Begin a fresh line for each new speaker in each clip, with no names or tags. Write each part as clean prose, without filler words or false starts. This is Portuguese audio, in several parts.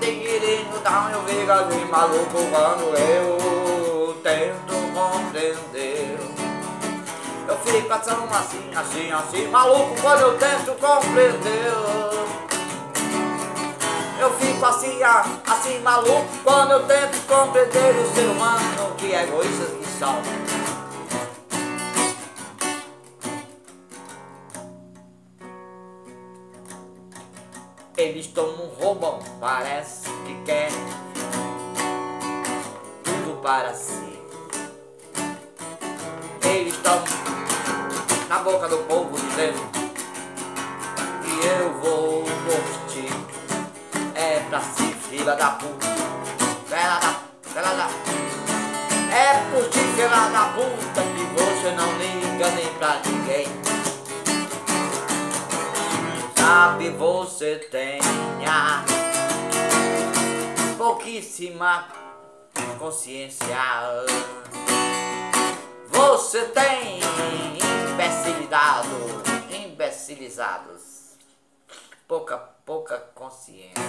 tem querido dar eu fico assim maluco quando eu tento compreender. Eu fico assim, maluco quando eu tento compreender. Eu fico assim, maluco quando eu tento compreender o ser humano que é egoístas que são. Eles tomam, roubam, parece que quer tudo para si. Eles estão na boca do povo dizendo que eu vou curtir. É pra si, filha da puta. Filha da. É por ti, filha da puta, que você não liga nem pra ninguém. Sabe, você tenha pouquíssima consciência. Você tem imbecilizados, pouca consciência.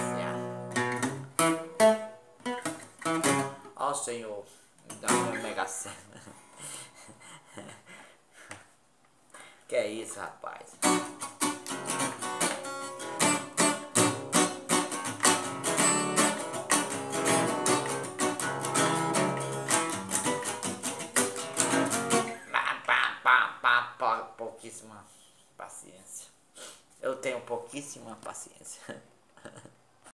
Ó Senhor, me dá uma mega cena. Que é isso, rapaz? Pouquíssima paciência. Eu tenho pouquíssima paciência.